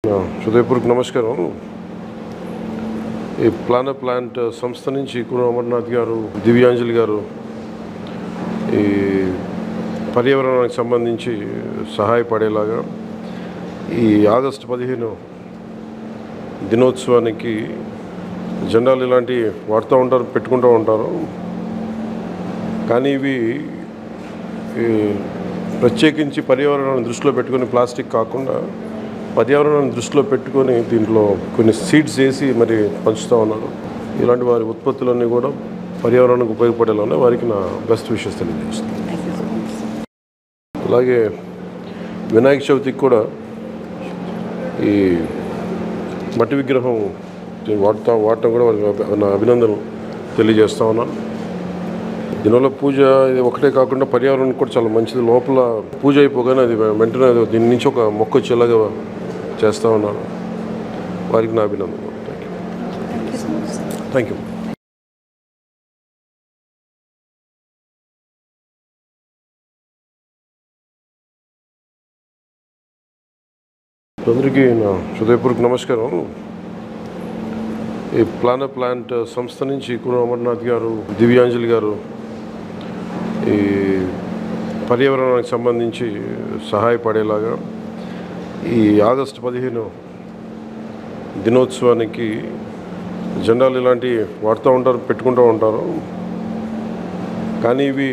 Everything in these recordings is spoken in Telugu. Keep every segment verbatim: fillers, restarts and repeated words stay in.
హృదయపూర్వక నమస్కారం. ఈ ప్లాన్ ప్లాంట్ సంస్థ నుంచి కురు అమర్నాథ్ గారు, దివ్యాంజలి గారు ఈ పర్యావరణానికి సంబంధించి సహాయపడేలాగా ఈ ఆగస్టు పదిహేను దినోత్సవానికి జెండాలు ఇలాంటివి వాడుతూ ఉంటారు, పెట్టుకుంటూ ఉంటారు. కానీ ఇవి ప్రత్యేకించి పర్యావరణాన్ని దృష్టిలో పెట్టుకొని ప్లాస్టిక్ కాకుండా పర్యావరణాన్ని దృష్టిలో పెట్టుకొని దీంట్లో కొన్ని సీడ్స్ వేసి మరి పంచుతూ ఉన్నారు. ఇలాంటి వారి ఉత్పత్తులన్నీ కూడా పర్యావరణానికి ఉపయోగపడేలా ఉన్నాయి. వారికి నా బెస్ట్ విషెస్ తెలియజేస్తుంది. అలాగే వినాయక చవితికి కూడా ఈ మట్టి విగ్రహం వాడుతా వాడటం కూడా వారికి నా అభినందనలు తెలియజేస్తా ఉన్నాను. దీనివల్ల పూజ ఇది ఒకటే కాకుండా పర్యావరణం కూడా చాలా మంచిది. లోపల పూజ అయిపోగానే అది వెంటనే దీని నుంచి ఒక మొక్క వచ్చేలాగా చేస్తూ ఉన్నాను. వారికి నా అభినందనలు. Thank you. అందరికీ నా హృదయపూర్వక నమస్కారం. ఈ ప్లాన్ ప్లాంట్ సంస్థ నుంచి కురు అమర్నాథ్ గారు, దివ్యాంజలి గారు ఈ పర్యావరణానికి సంబంధించి సహాయపడేలాగా ఈ ఆగస్టు పదిహేను దినోత్సవానికి జెండాలు ఇలాంటివి వాడుతూ ఉంటారు, పెట్టుకుంటూ ఉంటారు. కానీ ఇవి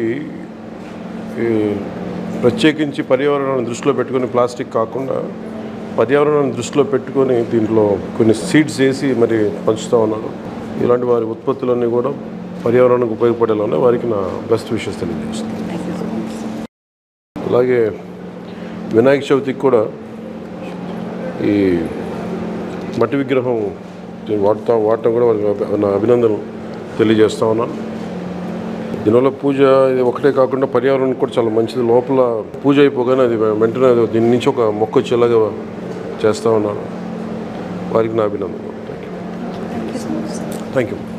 ప్రత్యేకించి పర్యావరణాన్ని దృష్టిలో పెట్టుకొని ప్లాస్టిక్ కాకుండా పర్యావరణాన్ని దృష్టిలో పెట్టుకొని దీంట్లో కొన్ని సీడ్స్ వేసి మరి పంచుతూ ఉన్నారు. ఇలాంటి వారి ఉత్పత్తులన్నీ కూడా పర్యావరణానికి ఉపయోగపడేలా ఉన్నాయి. వారికి నా బెస్ట్ విషెస్ తెలియజేస్తుంది. అలాగే వినాయక చవితికి కూడా ఈ మట్టి విగ్రహం వాడుతా వాడటం కూడా వారికి నా అభినందనలు తెలియజేస్తా ఉన్నాను. దీనివల్ల పూజ ఇది ఒకటే కాకుండా పర్యావరణం కూడా చాలా మంచిది. లోపల పూజ అయిపోగానే అది వెంటనే దీని నుంచి ఒక మొక్క వచ్చేలాగా చేస్తూ ఉన్నాను. వారికి నా అభినందనలు. Thank you.